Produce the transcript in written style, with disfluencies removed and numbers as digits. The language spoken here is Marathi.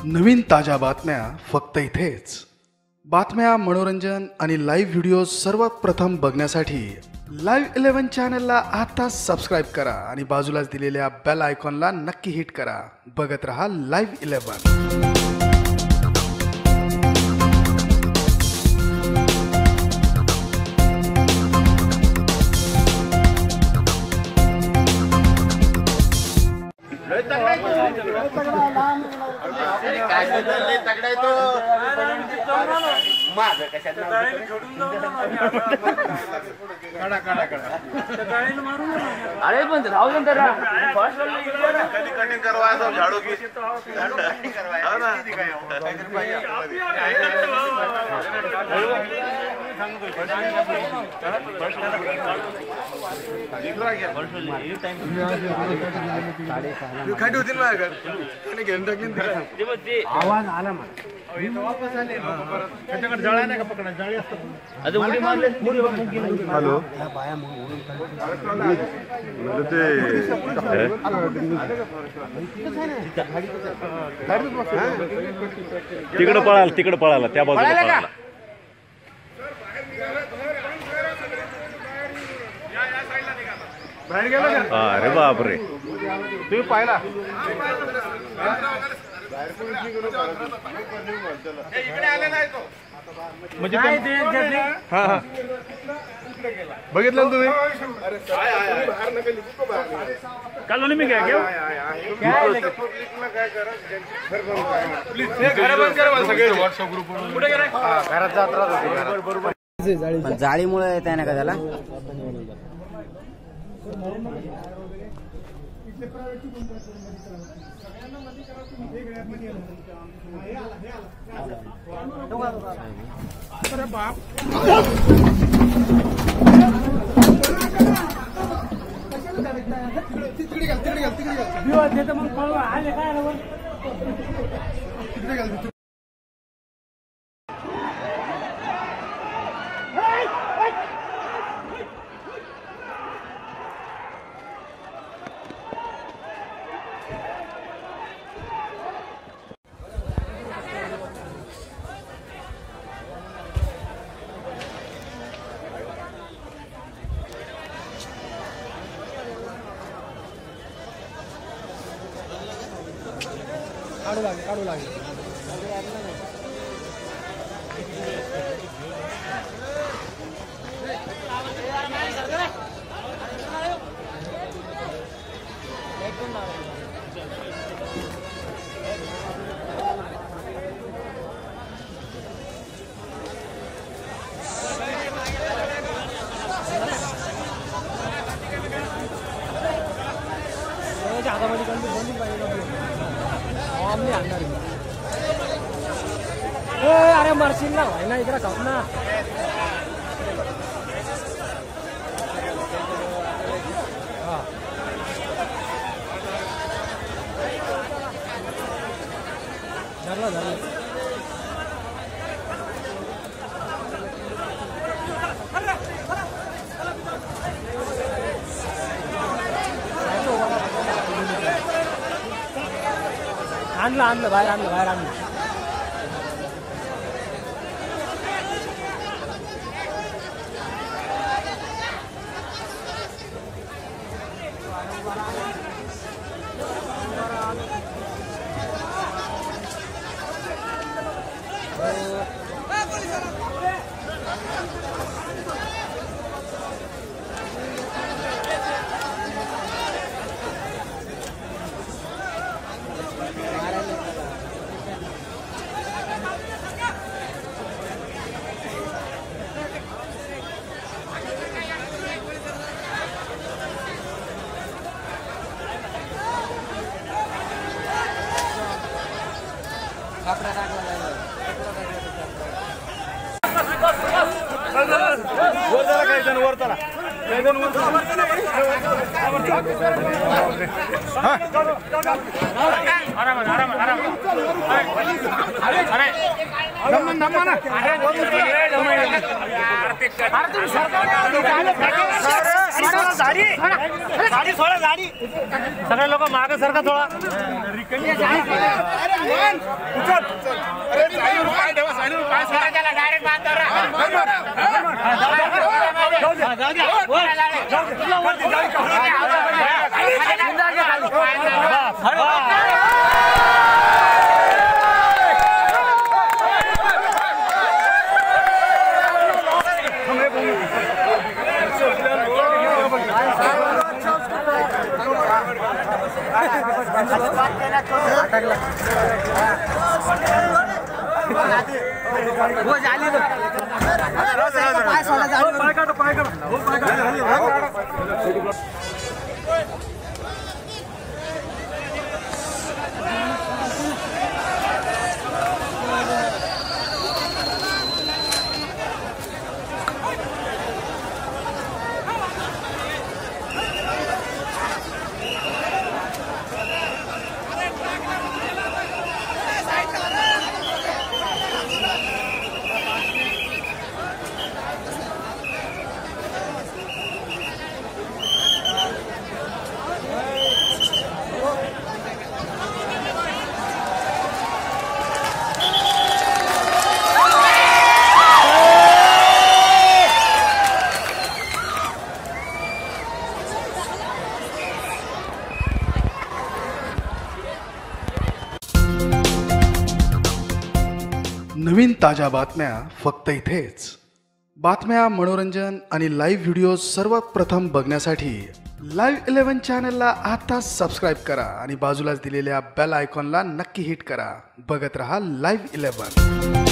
नवीन ताज्या बातम्या फक्त इथेच। बातम्या, मनोरंजन आणि लाईव्ह व्हिडिओ सर्वात प्रथम बघण्यासाठी लाईव्ह 11 चॅनलला आता सबस्क्राईब करा आणि बाजूलाच दिलेल्या बेल आयकॉनला नक्की हिट करा। बघत रहा लाईव्ह 11। अरे पण राहू दे जरा फर्स्ट कधी कटिंग करवायचं झाडू की करवायचं ना खाटी होती ना घेऊन टाकली आवाज आला मला त्याच्याकडे जळा नाही का पकडा जाळी असतात आता उडी मारले हॅलो तिकडे पळाला त्या बाजूला पळाला बाहेर गेला का अरे बापरे तुम्ही पाहिला म्हणजे हा हा बघितलं तुम्ही काल मी काय व्हॉट्सअप ग्रुप जाळीमुळे येत आहे ना का त्याला काढू लागले हातामध्ये बंदी पाहिजे अरे मरशील ना भाई ना इकडे खाऊ ना धरला धरला आणलं बाहेर आणलं सगळे लोक मागे सरका थोडा नवीन ताज्या बातम्या फक्त इथेच. बातम्या, मनोरंजन आणि लाईव्ह व्हिडिओ सर्वात प्रथम बघण्यासाठी लाईव्ह 11 चॅनलला आता सबस्क्राईब करा आणि बाजूलाच दिलेल्या बेल आयकॉनला नक्की हिट करा. बघत रहा लाईव्ह 11.